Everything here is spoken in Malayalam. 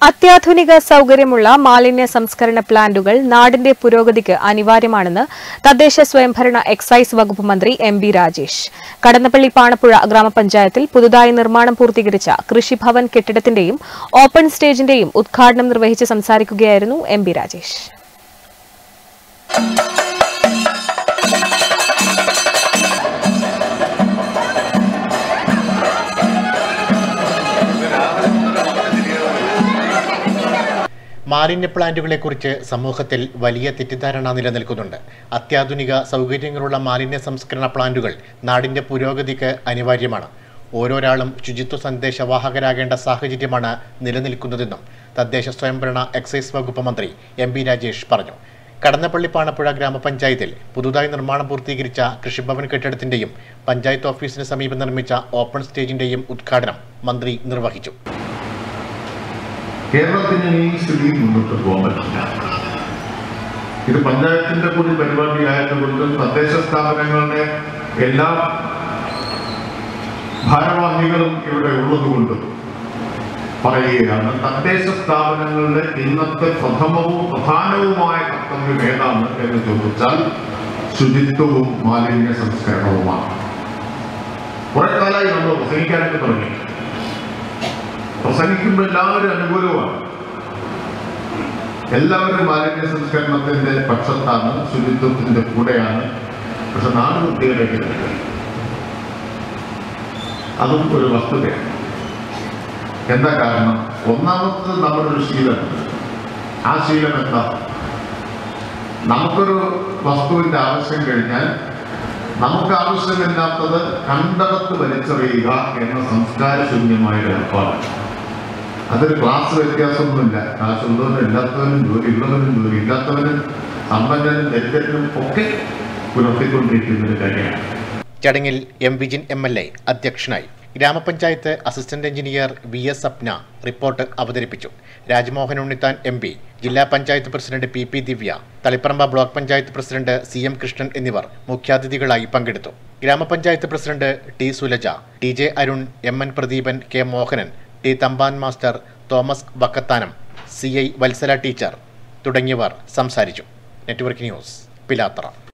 അത്യാധുനിക സൗകര്യമുള്ള മാലിന്യ സംസ്കരണ പ്ലാന്റുകൾ നാടിന്റെ പുരോഗതിക്ക് അനിവാര്യമാണെന്ന് തദ്ദേശ സ്വയംഭരണ എക്സൈസ് വകുപ്പ് മന്ത്രി എം.ബി. രാജേഷ്. കടന്നപ്പള്ളി പാണപ്പുഴ ഗ്രാമപഞ്ചായത്തിൽ പുതുതായി നിർമ്മാണം പൂർത്തീകരിച്ച കൃഷിഭവൻ കെട്ടിടത്തിന്റെയും ഓപ്പൺ സ്റ്റേജിന്റെയും ഉദ്ഘാടനം നിർവഹിച്ച് സംസാരിക്കുകയായിരുന്നു എം.ബി. രാജേഷ്. മാലിന്യ പ്ലാന്റുകളെക്കുറിച്ച് സമൂഹത്തിൽ വലിയ തെറ്റിദ്ധാരണ നിലനിൽക്കുന്നുണ്ട്. അത്യാധുനിക സൗകര്യങ്ങളുള്ള മാലിന്യ സംസ്കരണ പ്ലാന്റുകൾ നാടിന്റെ പുരോഗതിക്ക് അനിവാര്യമാണ്. ഓരോരാളും ശുചിത്വ സന്ദേശവാഹകരാകേണ്ട സാഹചര്യമാണ് നിലനിൽക്കുന്നതെന്നും തദ്ദേശ സ്വയംഭരണ എക്സൈസ് വകുപ്പ് മന്ത്രി എം.ബി. രാജേഷ് പറഞ്ഞു. കടന്നപ്പള്ളി പാണപ്പുഴ ഗ്രാമപഞ്ചായത്തിൽ പുതുതായി നിർമ്മാണം പൂർത്തീകരിച്ച കൃഷിഭവൻ കെട്ടിടത്തിന്റെയും പഞ്ചായത്ത് ഓഫീസിന് സമീപം നിർമ്മിച്ച ഓപ്പൺ സ്റ്റേജിന്റെയും ഉദ്ഘാടനം മന്ത്രി നിർവഹിച്ചു. കേരളത്തിന് ഈ സ്ഥിതി മുന്നോട്ട് പോകാൻ പറ്റില്ല. ഇത് പഞ്ചായത്തിന്റെ കൂടി പരിപാടിയായതുകൊണ്ടും തദ്ദേശ സ്ഥാപനങ്ങളുടെ എല്ലാ ഭാരവാഹികളും ഇവിടെ ഉള്ളതുകൊണ്ടും പറയുകയാണ്, തദ്ദേശ സ്ഥാപനങ്ങളുടെ ഇന്നത്തെ പ്രധാനവുമായ കർത്തവ്യം ഏതാണ് എന്ന് ചോദിച്ചാൽ ശുചിത്വവും മാലിന്യ സംസ്കരണവുമാണ്. കുറെ കാലമായി നമ്മൾ പ്രസംഗിക്കാനൊക്കെ തുടങ്ങി. പ്രസംഗിക്കുമ്പോൾ എല്ലാവരും അനുകൂലമാണ്. എല്ലാവരും മാലിന്യ സംസ്കരണത്തിന്റെ പക്ഷത്താണ്, ശുചിത്വത്തിന്റെ കൂടെയാണ്. പക്ഷെ നാട് വൃത്തിയിലേക്ക് അതും ഒരു വസ്തുതയാണ്. എന്താ കാരണം? ഒന്നാമത് നമ്മുടെ ഒരു ശീലമുണ്ട്. ആ ശീലം എന്താ? നമുക്കൊരു വസ്തുവിന്റെ ആവശ്യം കഴിഞ്ഞാൽ നമുക്ക് ആവശ്യമില്ലാത്തത് കണ്ടടത്ത് വലിച്ചെറിയുക എന്ന സംസ്കാരശൂന്യമായ ഏർപ്പാട്. അതൊരു ക്ലാസ് വ്യത്യാസമൊന്നുമില്ല. കാശുള്ളവനും ഇല്ലാത്തവനും, ജോലി ഉള്ളവനും ജോലി ഇല്ലാത്തവനും, സമ്പന്നനും ദരിദ്രനും ഒക്കെ പുലർത്തിക്കൊണ്ടിരിക്കുന്ന ഒരു കാര്യമാണ്. ചടങ്ങിൽ എം. വിജിൻ എം.എൽ.എ. അധ്യക്ഷനായി. Grama panchayat assistant engineer V S. Sapna report അവതരിപ്പിച്ചു. രാജ്മോഹൻ ഉണ്ണിത്താൻ എം.പി, ജില്ലാ panchayat president P. Divya, Taliparamba block panchayat president C M. Krishnan എന്നിവർ മുഖ്യാതിഥികളായി പങ്കെടുത്തു. Grama panchayat president T. Sulaja, T J. Arun, M N. Pradeepan, K. Mohanan, T. Thampan master, Thomas Vakkathanam, C I. Vatsala teacher തുടങ്ങിയവർ സംസാരിച്ചു. Network news, Pilathara.